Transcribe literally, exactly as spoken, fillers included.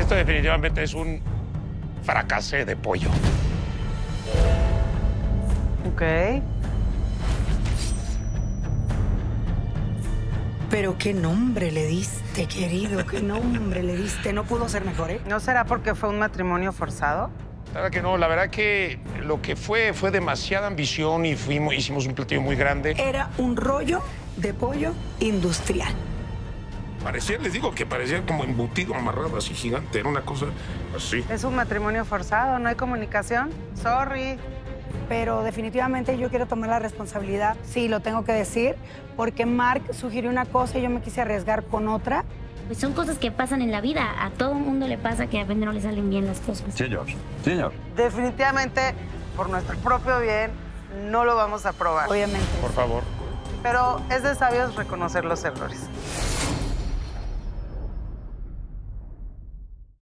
Esto definitivamente es un fracaso de pollo. Ok. Pero qué nombre le diste, querido, qué nombre le diste. No pudo ser mejor, ¿eh? ¿No será porque fue un matrimonio forzado? La verdad que no, la verdad que lo que fue fue demasiada ambición y fuimos, hicimos un platillo muy grande. Era un rollo de pollo industrial. Parecía, les digo que parecía como embutido, amarrado así gigante, era una cosa así. Es un matrimonio forzado, no hay comunicación. Sorry. Pero definitivamente yo quiero tomar la responsabilidad, sí, lo tengo que decir, porque Mark sugirió una cosa y yo me quise arriesgar con otra. Pues son cosas que pasan en la vida. A todo mundo le pasa que de repente no le salen bien las cosas. Señor, señor. Definitivamente, por nuestro propio bien, no lo vamos a probar. Obviamente. Por favor. Pero es de sabios reconocer los errores.